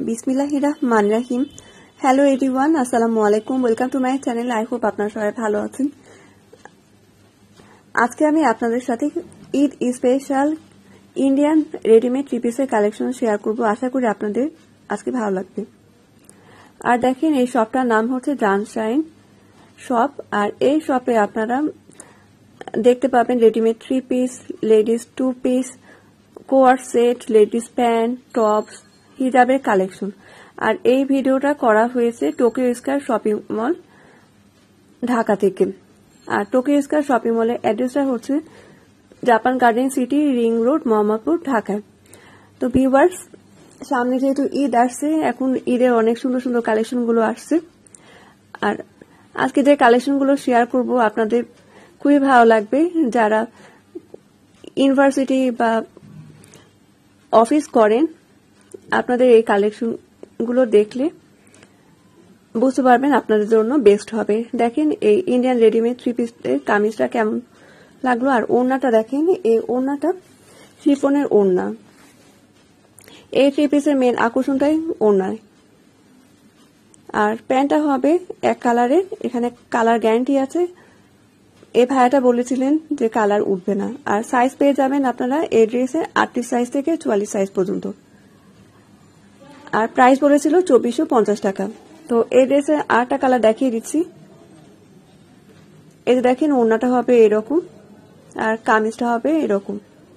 বিসমিল্লাহির রহমানির রহিম। Hello everyone, আসসালামু আলাইকুম। Welcome to my channel. I hope আপনারা সবাই ভালো আছেন। আজকে আমি আপনাদের সাথে Eid special Indian readymade three পিসের কালেকশন শেয়ার করব। আশা করি আপনাদের আজকে ভালো লাগবে। আর দেখেন, এই শপটার নাম হচ্ছে জানশাইন শপ। আর এই শপে আপনারা দেখতে পাবেন readymade three piece, ladies two piece, coord set, ladies pant, tops, হিজাবের কালেকশন। আর এই ভিডিওটা করা হয়েছে Tokyo square shopping mall, Dhaka থেকে। আর টোকিও স্কয়ার শপিং মলের অ্যাড্রেসটা হচ্ছে Japan garden city, ring road, Mohammadpur, ঢাকায়। তো ভিউয়ার্স, সামনে যেহেতু ঈদ আসছে, এখন ঈদের অনেক সুন্দর সুন্দর কালেকশনগুলো আসছে। আর আজকে যে কালেকশনগুলো শেয়ার করব আপনাদের খুবই ভালো লাগবে। যারা ইউনিভার্সিটি বা অফিস করেন, আপনাদের এই কালেকশনগুলো দেখলে বুঝতে পারবেন আপনাদের জন্য বেস্ট হবে। দেখেন, এই ইন্ডিয়ান রেডিমেড থ্রি পিসের কামিজটা কেমন লাগলো। আর ওড়নাটা দেখেন, এই ওড়নাটা শিফনের ওড়না। এই থ্রি পিসের মেন আকর্ষণটাই ওড়নায়। আর প্যান্টটা হবে এক কালারের, এখানে কালার গ্যারান্টি আছে। এই ভাইয়াটা বলেছিলেন যে কালার উঠবে না। আর সাইজ পেয়ে যাবেন আপনারা এই ড্রেসে 38 সাইজ থেকে 44 সাইজ পর্যন্ত। আর প্রাইস বলেছিল 2450 টাকা। তো এই ড্রেসে আরেকটা কালার দেখিয়ে দিচ্ছি। এই যে দেখেন, ওড়নাটা হবে এরকম আর কামিজটা হবে এরকম।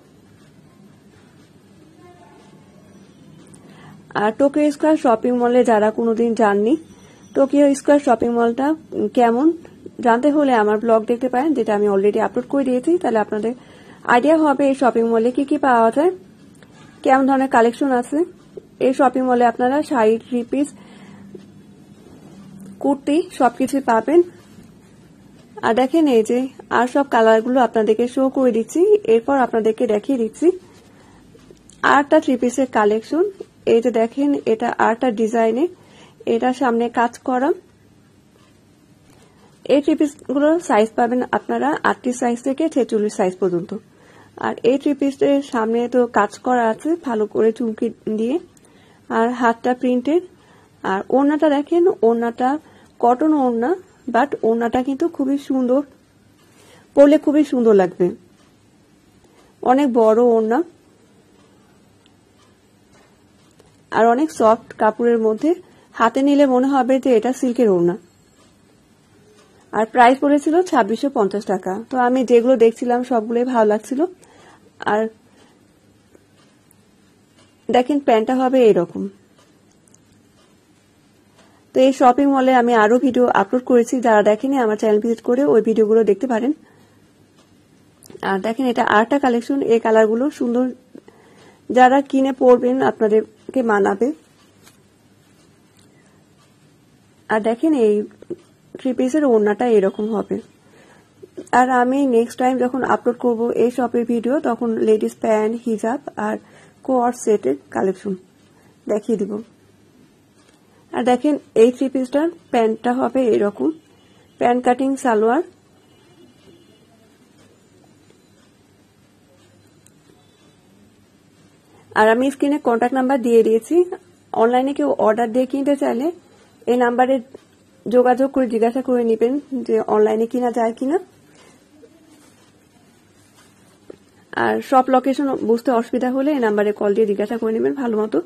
আর টোকিও স্কয়ার শপিং মলে যারা কোনোদিন যাননি, টোকিও স্কয়ার শপিং মলটা কেমন জানতে হলে আমার ব্লগ দেখতে পারেন, যেটা আমি অলরেডি আপলোড করে দিয়েছি। তাহলে আপনাদের আইডিয়া হবে এই শপিং মলে কি কি পাওয়া যায়, কেমন ধরনের কালেকশন আছে। এই শপিং মলে আপনারা শাড়ি, থ্রি পিস, কুর্তি সবকিছু পাবেন। আর দেখেন, এই যে আর সব কালারগুলো আপনাদেরকে শো করে দিচ্ছি। এরপর আপনাদেরকে দেখিয়ে দিচ্ছি আরেকটা থ্রি পিসের কালেকশন। এই যে দেখেন, এটা আরেকটা ডিজাইনের, এটা সামনে কাজ করা। এই থ্রি পিসগুলোর সাইজ পাবেন আপনারা 38 সাইজ থেকে 46 সাইজ পর্যন্ত। আর এই থ্রি পিসের সামনে তো কাজ করা আছে ভালো করে চুমকি দিয়ে, আর হাতটা প্রিন্টেড। আর ওড়নাটা দেখেন, ওড়নাটা কটন ওড়না, বাট ওড়নাটা কিন্তু খুবই সুন্দর, পরলে খুবই সুন্দর লাগবে। অনেক বড় ওড়না আর অনেক সফট কাপড়ের মধ্যে, হাতে নিলে মনে হবে যে এটা সিল্কের ওড়না। আর প্রাইস পড়েছিল 2650 টাকা। তো আমি যেগুলো দেখছিলাম সবগুলোই ভালো লাগছিল। আর দেখেন, প্যান্টটা হবে এরকম। তো এই শপিং মলে আমি আরো ভিডিও আপলোড করেছি, যারা দেখেনি আমার চ্যানেল ভিজিট করে ওই ভিডিওগুলো দেখতে পারেন। আর দেখেন, এটা আরেকটা কালেকশন। এই কালারগুলো সুন্দর, যারা কিনে পরবেন আপনাদেরকে মানাবে। আর দেখেন, এই থ্রি পিসের ওড়নাটা এরকম হবে। আর আমি নেক্সট টাইম যখন আপলোড করব এই শপের ভিডিও, তখন লেডিস প্যান্ট, হিজাব আর কোয়ার সেটের কালেকশন দেখিয়ে দিব। আর দেখেন, এই থ্রি পিসটার প্যান্টটা হবে এরকম, প্যান্ট কাটিং সালোয়ার। আর আমি স্ক্রিনে কন্ট্যাক্ট নাম্বার দিয়ে দিয়েছি। অনলাইনে কেউ অর্ডার দিয়ে কিনতে চাইলে এই নাম্বারে যোগাযোগ করে জিজ্ঞাসা করে নেবেন যে অনলাইনে কিনা যায় কিনা। আর সব লোকেশন বুঝতে অসুবিধা হলে এই নাম্বারে কল দিয়ে জিজ্ঞাসা করে নেবেন, ভালো মতো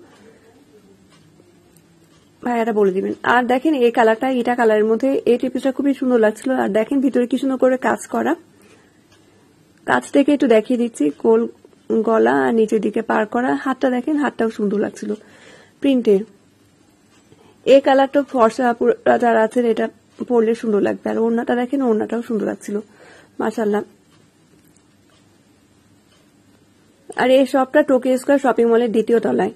ভাইয়ারা বলে দিবেন। আর দেখেন, এই কালারটা ইটা কালারের মধ্যে এই থ্রি পিসটা খুবই সুন্দর লাগছিল। আর দেখেন, ভিতরে কি সুন্দর করে কাজ করা। কাজ থেকে একটু দেখিয়ে দিচ্ছি, গোল গলা আর নিচের দিকে পার করা। হাতটা দেখেন, হাতটাও সুন্দর লাগছিল প্রিন্টের। এই কালারটা ফর্সা যারা আছেন এটা পরলে সুন্দর লাগবে। আর ওড়নাটা দেখেন, ওড়নাটাও সুন্দর লাগছিল, মাশাআল্লাহ। আর এই শপটা টোকিও স্কয়ার শপিং মলের দ্বিতীয় তলায়।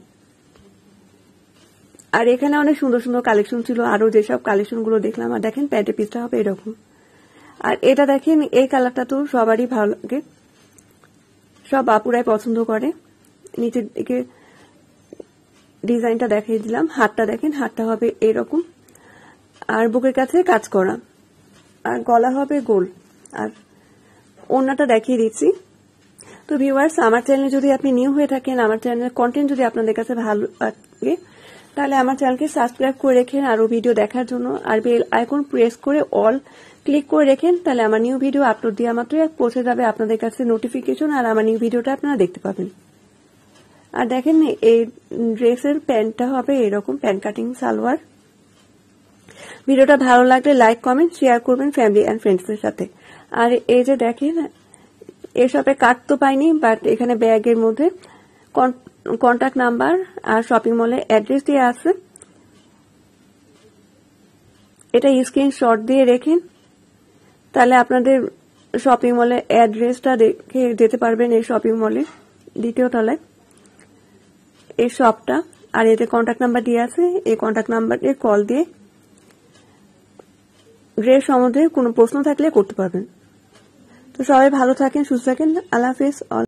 আর এখানে অনেক সুন্দর সুন্দর কালেকশন ছিল, আরো যেসব কালেকশন গুলো দেখলাম। আর দেখেন, প্যান্টের পিসটা হবে এরকম। আর এটা দেখেন, এই কালারটা তো সবারই ভালো লাগে, সব আপুরাই পছন্দ করে। নিচের দিকে ডিজাইনটা দেখিয়ে দিলাম। হাতটা দেখেন, হাতটা হবে এরকম আর বুকের কাছে কাজ করা, আর গলা হবে গোল। আর ওড়নাটা দেখিয়ে দিচ্ছি। তো ভিউয়ার্স, আমার চ্যানেলে যদি আপনি নিউ হয়ে থাকেন, আমার চ্যানেলের কন্টেন্ট যদি আপনাদের কাছে ভালো লাগে, তাহলে আমার চ্যানেলকে সাবস্ক্রাইব করে রেখেন আরো ভিডিও দেখার জন্য, আর বেল আইকন প্রেস করে অল ক্লিক করে রেখেন, তাহলে আমার নিউ ভিডিও আপলোড দেওয়া মাত্রই পৌঁছে যাবে আপনাদের কাছে নোটিফিকেশন, আর আমার নিউ ভিডিওটা আপনারা দেখতে পাবেন। আর দেখেন এই ড্রেসের প্যান্টটা হবে এরকম, প্যান্ট কাটিং সালোয়ার। ভিডিওটা ভালো লাগলে লাইক কমেন্ট শেয়ার করবেন ফ্যামিলি এন্ড ফ্রেন্ডসদের সাথে। আর এই যে দেখেন এর শপে কার্ড তো পাইনি, বাট এখানে ব্যাগের মধ্যে কন্ট্যাক্ট নাম্বার আর শপিং মলের অ্যাড্রেস দিয়ে আছে, এটা স্ক্রিনশট দিয়ে রেখেন, তাহলে আপনাদের শপিং মলের অ্যাড্রেসটা দেখে যেতে পারবেন এই শপিং মলে দ্বিতীয় তলায় এই শপটা। আর এতে কন্ট্যাক্ট নাম্বার দিয়ে আছে, এই কন্ট্যাক্ট নাম্বারে কল দিয়ে ড্রেস সম্বন্ধে কোনো প্রশ্ন থাকলে করতে পারবেন। তো সবাই ভালো থাকেন, সুস্থ থাকেন, আল্লাহ হাফেজ।